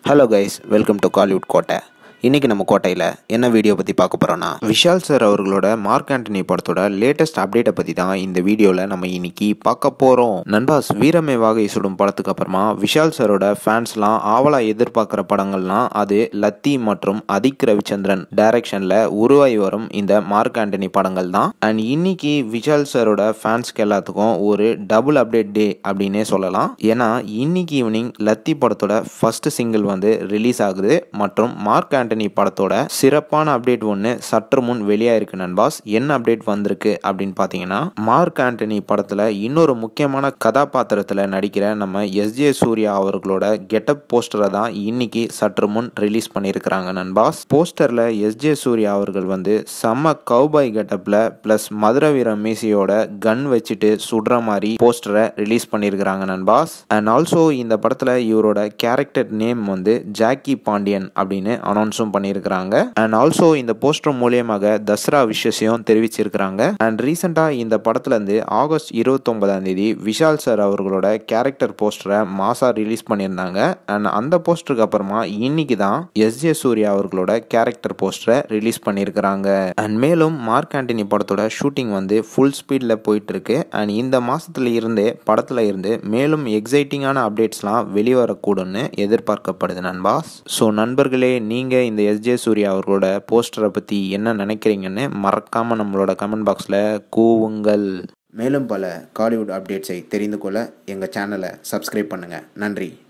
Hello guys, welcome to Kollywood Kotta. இன்னைக்கு நம்ம கோட்டையில் என்ன வீடியோ பற்றி பார்க்க போகிறோன்னா விஷால் சார் அவர்களோட மார்க் ஆண்டனி படத்தோட லேட்டஸ்ட் அப்டேட்டை பற்றி தான் இந்த வீடியோவில் நம்ம இன்னைக்கு பார்க்க போகிறோம். நண்பாஸ் வீரமே வாகை சுடும் படத்துக்கு அப்புறமா விஷால் சாரோட ஃபேன்ஸ்லாம் ஆவலாக எதிர்பார்க்குற படங்கள்லாம் அது லத்தி மற்றும் அதிக் ரவிச்சந்திரன் டைரக்ஷனில் உருவாகி வரும் இந்த மார்க் ஆண்டனி படங்கள் தான். அண்ட் இன்னைக்கு விஷால் சாரோட ஃபேன்ஸ்க்கு எல்லாத்துக்கும் ஒரு டபுள் அப்டேட் டே அப்படின்னே சொல்லலாம். ஏன்னா இன்னைக்கு ஈவினிங் லத்தி படத்தோட ஃபர்ஸ்ட் சிங்கிள் ரிலீஸ் ஆகுது மற்றும் மார்க் ஆண்டனி படத்தோட சிறப்பான அப்டேட் ஒன்று சற்று முன் வெளியாயிருக்கு நண்பாஸ். என்ன அப்டேட் வந்திருக்கு அப்படின்னு பார்த்தீங்கன்னா, மார்க் ஆண்டனி படத்தில் இன்னொரு முக்கியமான கதாபாத்திரத்தில் நடிக்கிற நம்ம எஸ்.ஜே. சூர்யா அவர்களோட கெட்டப் போஸ்டரை தான் இன்னைக்கு சற்று முன் ரிலீஸ் பண்ணியிருக்கிறாங்க நண்பாஸ். போஸ்டரில் எஸ்.ஜே. சூர்யா அவர்கள் செம்ம கவுபாய் கெட்டப்பில் ப்ளஸ் மதுரை வீர மீசையோட கன் வச்சுட்டு சுடுற மாதிரி போஸ்டரை ரிலீஸ் பண்ணியிருக்கிறாங்க நண்பாஸ். அண்ட் ஆல்சோ இந்த படத்தில் இவரோட கேரக்டர் நேம் ஜாக்கி பாண்டியன் அப்படின்னு அனௌன்ஸும் பண்ணியிருக்கிறாங்க. அண்ட் ஆல்சோ இந்த போஸ்டர் மூலியமாக தசரா விஷயத்தையும் தெரிவிச்சிருக்கிறாங்க. அண்ட் ரீசெண்டா இந்த படத்துல இருந்து ஆகஸ்ட் 29 விஷால் சார் அவர்களோட கேரக்டர் போஸ்டரை மாசா ரிலீஸ் பண்ணியிருந்தாங்க. அண்ட் அந்த போஸ்டருக்கு அப்புறமா இன்னைக்கு தான் எஸ்.ஜே. சூர்யா அவர்களோட கேரக்டர் போஸ்டரை ரிலீஸ் பண்ணியிருக்கிறாங்க. அண்ட் மேலும் மார்க் ஆண்டனி படத்தோட ஷூட்டிங் ஃபுல் ஸ்பீட்ல போயிட்டு இருக்கு. அண்ட் இந்த மாசத்துல இருந்தே படத்துல இருந்து மேலும் எக்ஸைட்டிங்கான அப்டேட்ஸ்லாம் வெளிவரக்கூடும்னு எதிர்பார்க்கப்படுது நண்பாஸ். ஸோ நண்பர்களே, நீங்க இந்த எஸ்.ஜே. சூர்யா அவர்களோட போஸ்டரை பற்றி என்ன நினைக்கிறீங்கன்னு மறக்காமல் நம்மளோட கமெண்ட் பாக்ஸில் கூவுங்கள். மேலும் பல காலிவுட் அப்டேட்ஸை தெரிந்து கொள்ள எங்கள் சேனலை சப்ஸ்கிரைப் பண்ணுங்கள். நன்றி.